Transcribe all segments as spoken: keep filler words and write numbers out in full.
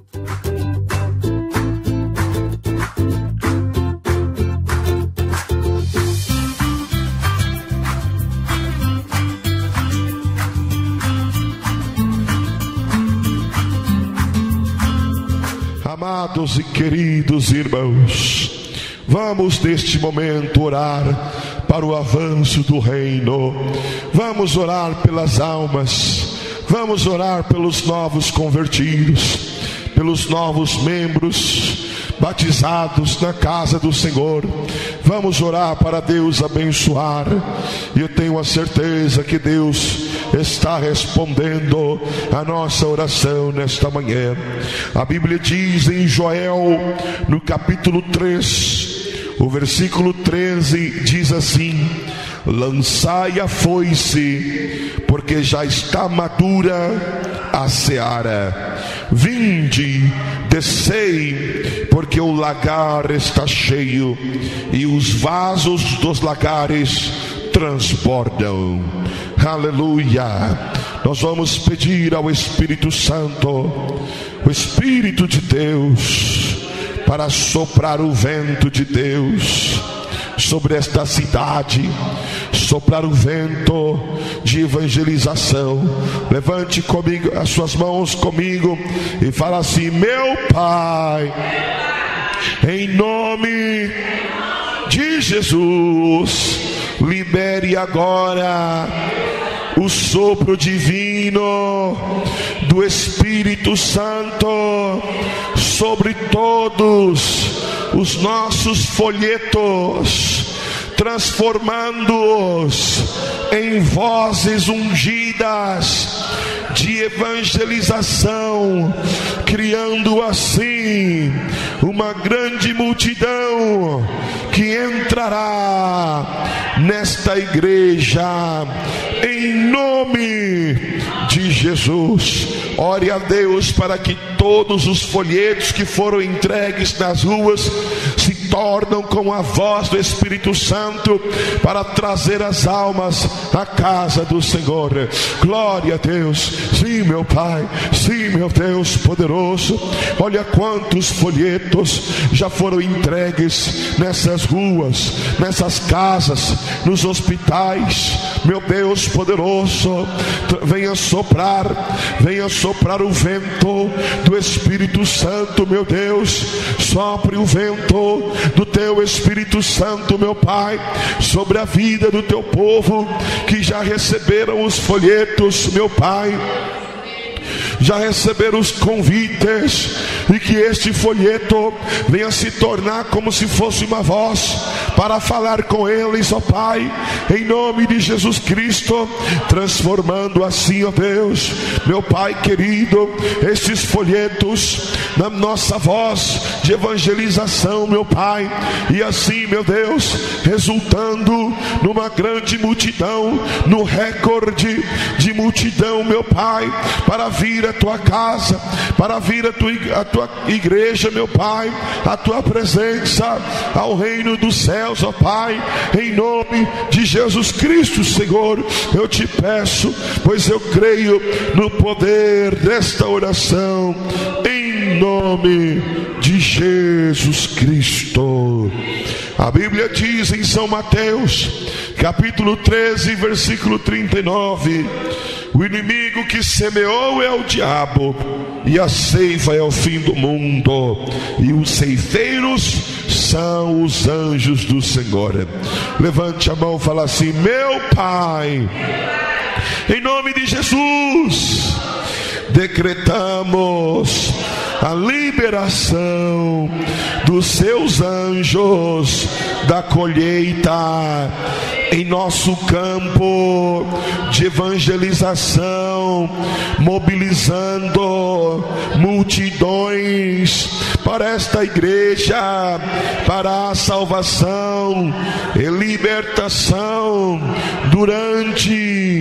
Amados e queridos irmãos, vamos neste momento orar para o avanço do reino. Vamos orar pelas almas, vamos orar pelos novos convertidos, pelos novos membros batizados na casa do Senhor. Vamos orar para Deus abençoar, e eu tenho a certeza que Deus está respondendo a nossa oração nesta manhã. A Bíblia diz em Joel, no capítulo três, o versículo treze, diz assim: lançai a foice, porque já está madura a seara. Vinde, descei, porque o lagar está cheio, e os vasos dos lagares transbordam. Aleluia. Nós vamos pedir ao Espírito Santo, o Espírito de Deus, para soprar o vento de Deus sobre esta cidade, soprar o vento de evangelização. Levante comigo as suas mãos comigo e fala assim: meu Pai, em nome de Jesus, libere agora o sopro divino do Espírito Santo sobre todos os nossos folhetos, transformando-os em vozes ungidas de evangelização, criando assim uma grande multidão que entrará nesta igreja, em nome de Jesus. Ore a Deus para que todos os folhetos que foram entregues nas ruas se tornam com a voz do Espírito Santo para trazer as almas à casa do Senhor. Glória a Deus. Sim, meu Pai, sim, meu Deus poderoso. Olha quantos folhetos já foram entregues nessas ruas, nessas casas, nos hospitais. Meu Deus poderoso, venha soprar, venha soprar o vento do Espírito Santo, meu Deus. Sopre o vento do teu Espírito Santo, meu Pai, sobre a vida do teu povo que já receberam os folhetos, meu Pai, já receberam os convites, e que este folheto venha se tornar como se fosse uma voz para falar com eles, ó Pai, em nome de Jesus Cristo, transformando assim, ó Deus, meu Pai querido, estes folhetos na nossa voz de evangelização, meu Pai, e assim, meu Deus, resultando numa grande multidão, no recorde de multidão, meu Pai, para vir a tua casa, para vir a tua, a tua igreja, meu Pai, a tua presença, ao reino dos céus, ó Pai, em nome de Jesus Cristo, Senhor, eu te peço, pois eu creio no poder desta oração, em nome de Jesus Cristo. A Bíblia diz em São Mateus, capítulo treze, versículo trinta e nove: o inimigo que semeou é o diabo, e a ceifa é o fim do mundo, e os ceifeiros são os anjos do Senhor. Levante a mão e fala assim: meu Pai, em nome de Jesus, decretamos a liberação dos seus anjos da colheita em nosso campo de evangelização, mobilizando multidões para para esta igreja, para a salvação e libertação durante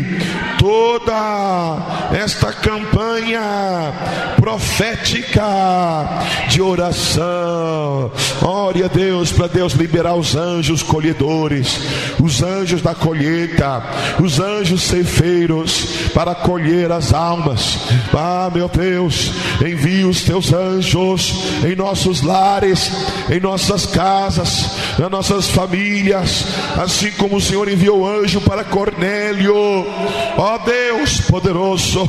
toda esta campanha profética de oração. Ore a Deus, para Deus liberar os anjos colhedores, os anjos da colheita, os anjos ceifeiros para colher as almas. Ah, meu Deus, envia os teus anjos em nossos lares, em nossas casas, nas nossas famílias, assim como o Senhor enviou o anjo para Cornélio. Ó Deus poderoso,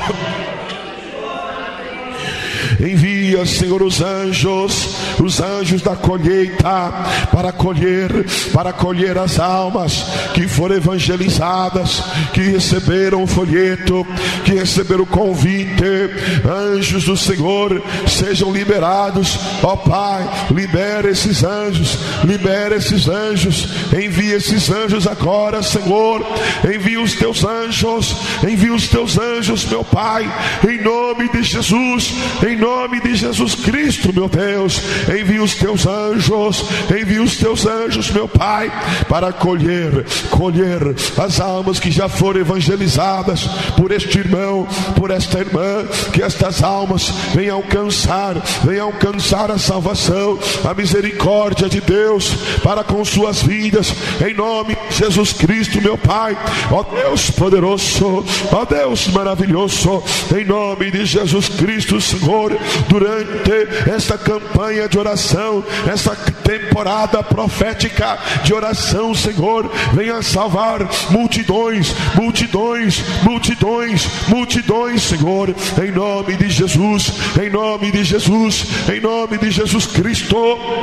envia, Senhor, os anjos, os anjos da colheita para colher, para colher as almas que foram evangelizadas, que receberam o folheto, que receberam o convite. Anjos do Senhor, sejam liberados, ó Pai, libera esses anjos, libera esses anjos, envia esses anjos agora, Senhor, envia os teus anjos, envia os teus anjos, meu Pai, em nome de Jesus, em nome de Jesus Cristo, meu Deus, envia os teus anjos, envia os teus anjos, meu Pai, para colher, colher as almas que já foram evangelizadas por este irmão, por esta irmã, que estas almas venham alcançar, venham alcançar a salvação, a misericórdia de Deus para com suas vidas, em nome de Jesus Cristo, meu Pai. Ó Deus poderoso, ó Deus maravilhoso, em nome de Jesus Cristo, Senhor, durante esta campanha de oração, esta temporada profética de oração, Senhor, venha salvar multidões, multidões, multidões, multidões, Senhor, em nome de Jesus, em nome de Jesus, em nome de Jesus Cristo.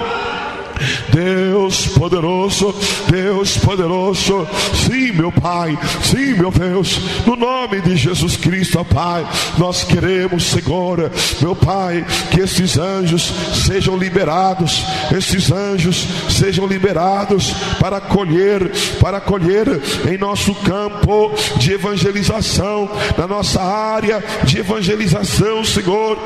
Deus poderoso, Deus poderoso, sim, meu Pai, sim, meu Deus, no nome de Jesus Cristo, ó Pai, nós queremos, Senhor, meu Pai, que esses anjos sejam liberados, esses anjos sejam liberados para colher, para colher em nosso campo de evangelização, na nossa área de evangelização, Senhor.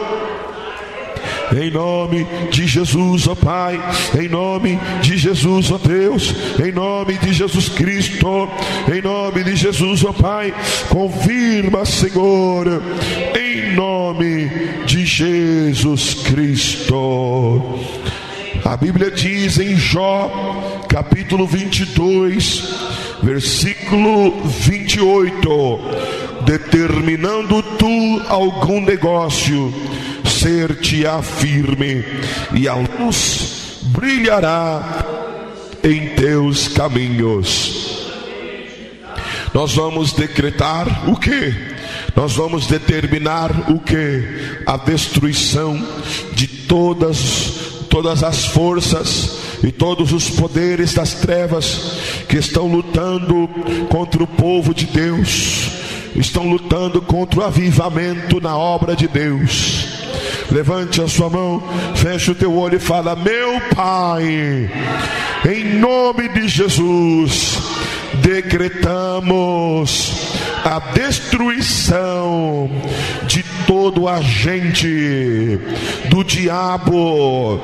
Em nome de Jesus, ó Pai, em nome de Jesus, ó Deus, em nome de Jesus Cristo, em nome de Jesus, ó Pai, confirma, Senhor, em nome de Jesus Cristo. A Bíblia diz em Jó, capítulo vinte e dois, versículo vinte e oito: determinando tu algum negócio, ser-te-á firme, e a luz brilhará em teus caminhos. Nós vamos decretar o quê? Nós vamos determinar o quê? A destruição de todas, todas as forças e todos os poderes das trevas que estão lutando contra o povo de Deus, estão lutando contra o avivamento na obra de Deus. Levante a sua mão, feche o teu olho e fala: meu Pai, em nome de Jesus, decretamos a destruição de todo agente do diabo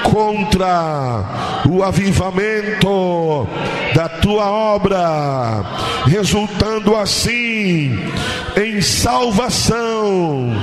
contra o avivamento da tua obra, resultando assim em salvação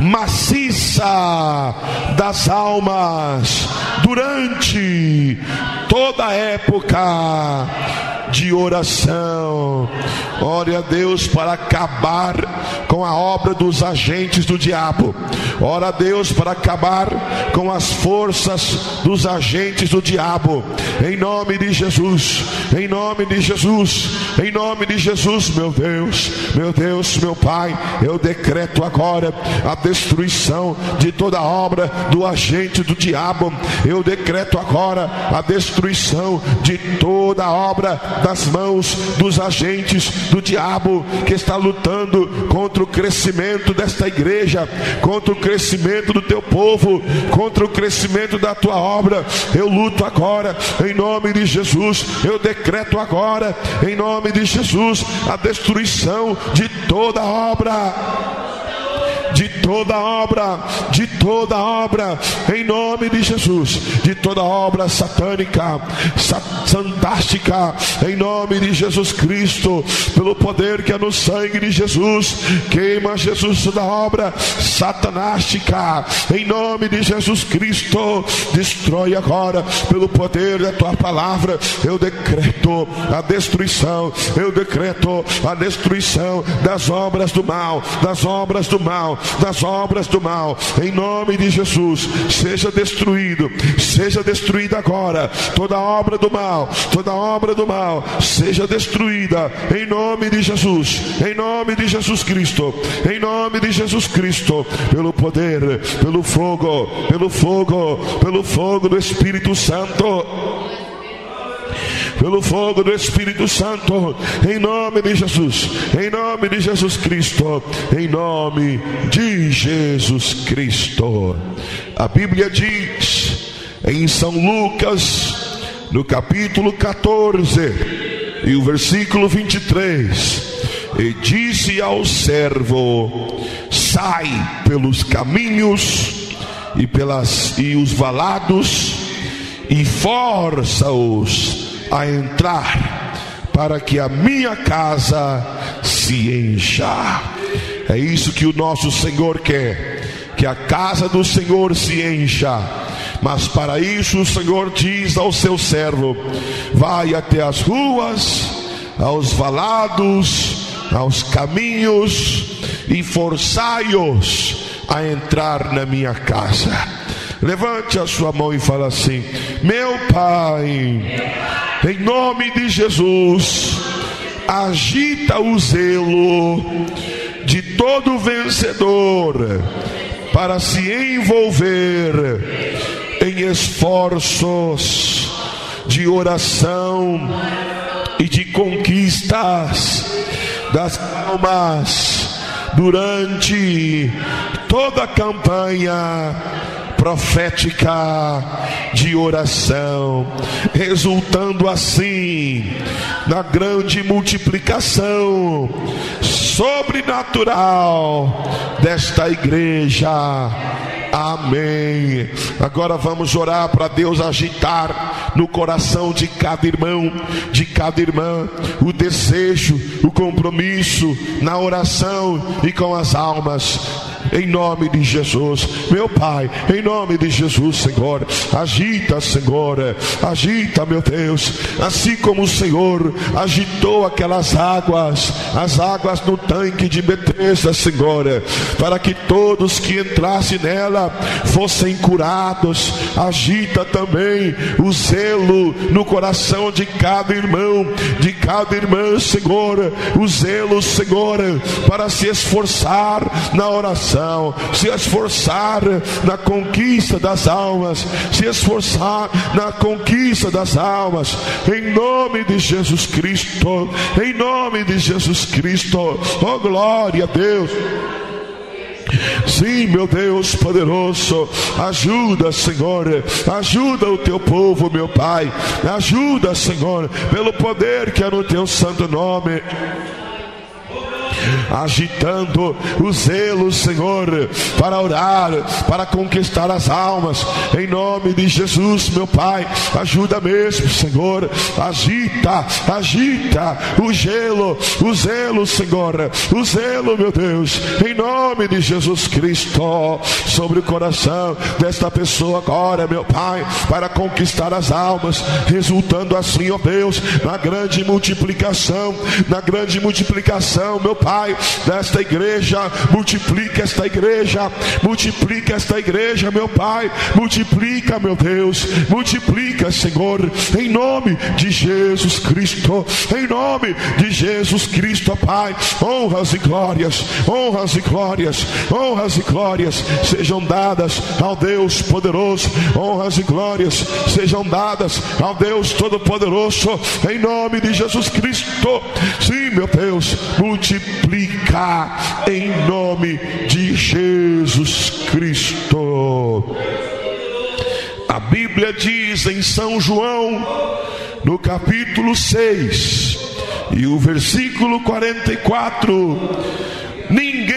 maciça das almas durante toda a época de oração. Ore a Deus para acabar com a obra dos agentes do diabo. Ora a Deus para acabar com as forças dos agentes do diabo. Em nome de Jesus, em nome de Jesus, em nome de Jesus, meu Deus, meu Deus, meu Pai, eu decreto agora a destruição de toda a obra do agente do diabo. Eu decreto agora a destruição de toda a obra das mãos dos agentes do diabo que está lutando contra o crescimento desta igreja, contra o crescimento do teu povo, contra o crescimento da tua obra. Eu luto agora em nome de Jesus. Eu decreto agora em nome de Jesus a destruição de toda obra de toda obra, de toda obra, em nome de Jesus, de toda obra satânica, fantástica, em nome de Jesus Cristo, pelo poder que é no sangue de Jesus. Queima, Jesus, toda obra satanástica, em nome de Jesus Cristo. Destrói agora, pelo poder da tua palavra. Eu decreto a destruição, eu decreto a destruição das obras do mal, das obras do mal, das obras do mal, em nome de Jesus. Seja destruído, seja destruída agora toda obra do mal, toda obra do mal, seja destruída em nome de Jesus, em nome de Jesus Cristo, em nome de Jesus Cristo, pelo poder, pelo fogo, pelo fogo, pelo fogo do Espírito Santo, pelo fogo do Espírito Santo, em nome de Jesus, em nome de Jesus Cristo, em nome de Jesus Cristo. A Bíblia diz em São Lucas, no capítulo catorze e o versículo vinte e três: e disse ao servo: sai pelos caminhos e pelas e os valados e força-os a entrar, para que a minha casa se encha. É isso que o nosso Senhor quer, que a casa do Senhor se encha. Mas para isso o Senhor diz ao seu servo: vai até as ruas, aos valados, aos caminhos, e forçai-os a entrar na minha casa. Levante a sua mão e fala assim: meu Pai, em nome de Jesus, agita o zelo de todo vencedor para se envolver em esforços de oração e de conquistas das almas durante toda a campanha profética de oração, resultando assim na grande multiplicação sobrenatural desta igreja. Amém. Agora vamos orar para Deus agitar no coração de cada irmão, de cada irmã, o desejo, o compromisso na oração e com as almas. Em nome de Jesus, meu Pai, em nome de Jesus, Senhor, agita, Senhor, agita, meu Deus, assim como o Senhor agitou aquelas águas, as águas no tanque de Betesda, Senhor, para que todos que entrassem nela fossem curados. Agita também o zelo no coração de cada irmão, de cada irmã, Senhor, o zelo, Senhor, para se esforçar na oração, se esforçar na conquista das almas, se esforçar na conquista das almas, em nome de Jesus Cristo, em nome de Jesus Cristo. Oh, glória a Deus. Sim, meu Deus poderoso, ajuda, Senhor, ajuda o teu povo, meu Pai, ajuda, Senhor, pelo poder que é no teu santo nome. Agitando o zelo, Senhor, para orar, para conquistar as almas, em nome de Jesus, meu Pai, ajuda mesmo, Senhor, agita, agita o gelo, o zelo, Senhor, o zelo, meu Deus, em nome de Jesus Cristo, sobre o coração desta pessoa agora, meu Pai, para conquistar as almas, resultando assim, ó Deus, na grande multiplicação, na grande multiplicação, meu Pai, desta igreja. Multiplica esta igreja, multiplica esta igreja, meu Pai, multiplica, meu Deus, multiplica, Senhor, em nome de Jesus Cristo, em nome de Jesus Cristo, Pai. Honras e glórias, honras e glórias, honras e glórias sejam dadas ao Deus poderoso, honras e glórias sejam dadas ao Deus todo-poderoso, em nome de Jesus Cristo. Sim, meu Deus, multiplica em nome de Jesus Cristo. A Bíblia diz em São João, no capítulo seis e o versículo quarenta e quatro: ninguém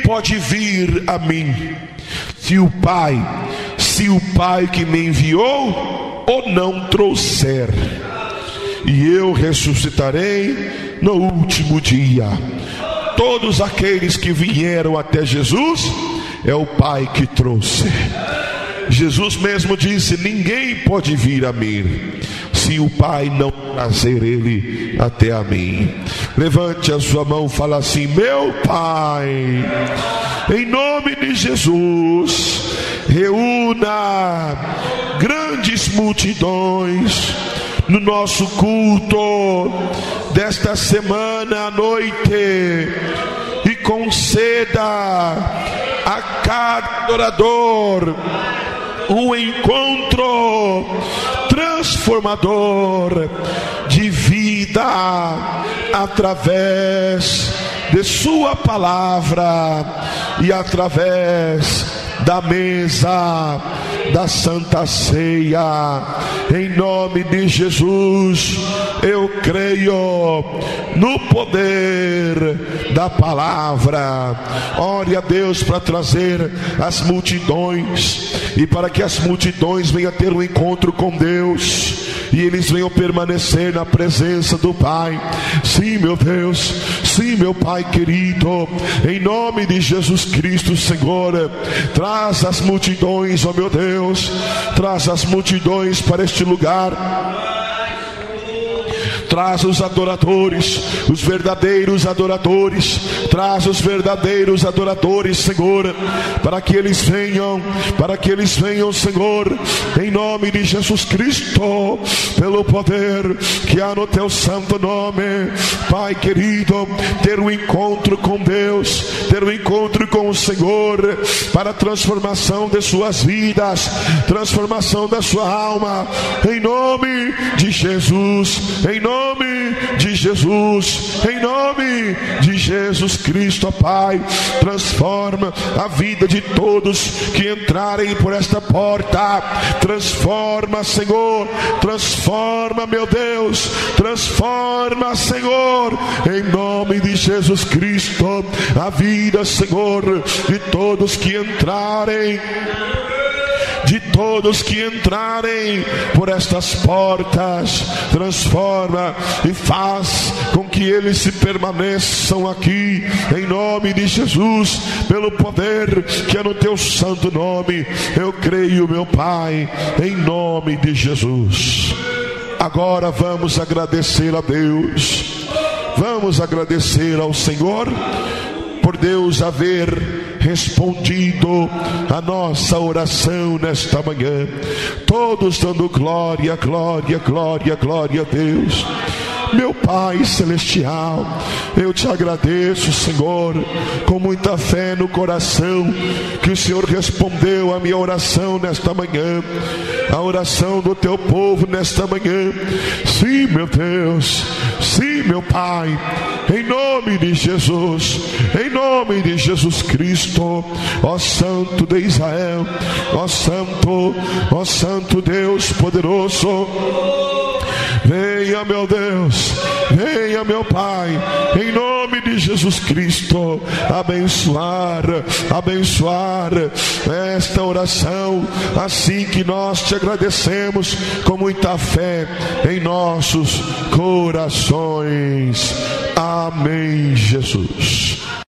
pode vir a mim se o Pai, se o Pai que me enviou ou não trouxer, e eu ressuscitarei no último dia. Todos aqueles que vieram até Jesus, é o Pai que trouxe. Jesus mesmo disse: ninguém pode vir a mim se o Pai não trazer ele até a mim. Levante a sua mão e fala assim: meu Pai, em nome de Jesus, reúna grandes multidões no nosso culto desta semana à noite, e conceda a cada adorador um encontro transformador de vida através de sua palavra e através da mesa da Santa Ceia. Em nome de Jesus, eu creio no poder da palavra. Ore a Deus para trazer as multidões, e para que as multidões venham ter um encontro com Deus, e eles venham permanecer na presença do Pai. Sim, meu Deus, sim, meu Pai querido, em nome de Jesus Cristo, Senhor, traz as multidões, ó meu Deus, traz as multidões para este lugar. Traz os adoradores, os verdadeiros adoradores. Traz os verdadeiros adoradores, Senhor, para que eles venham, para que eles venham, Senhor, em nome de Jesus Cristo, pelo poder que há no teu santo nome. Pai querido, ter um encontro com Deus, ter um encontro com o Senhor, para a transformação de suas vidas, transformação da sua alma, em nome de Jesus, em nome de Jesus, em nome de Jesus Cristo, ó Pai. Transforma a vida de todos que entrarem por esta porta. Transforma, Senhor, transforma, meu Deus, transforma, Senhor, em nome de Jesus Cristo, a vida, Senhor, de todos que entrarem, de todos que entrarem por estas portas. Transforma e faz com que eles se permaneçam aqui, em nome de Jesus, pelo poder que é no teu santo nome. Eu creio, meu Pai, em nome de Jesus. Agora vamos agradecer a Deus, vamos agradecer ao Senhor por Deus haver respondido a nossa oração nesta manhã. Todos dando glória, glória, glória, glória a Deus. Meu Pai Celestial, eu te agradeço, Senhor, com muita fé no coração, que o Senhor respondeu a minha oração nesta manhã, a oração do teu povo nesta manhã. Sim, meu Deus, sim, meu Pai, em nome de Jesus, em nome de Jesus Cristo, ó Santo de Israel, ó Santo, ó Santo Deus poderoso, venha, meu Deus, venha, meu Pai, em nome de Jesus Cristo, abençoar, abençoar esta oração, assim que nós te agradecemos com muita fé em nossos corações. Amém, Jesus.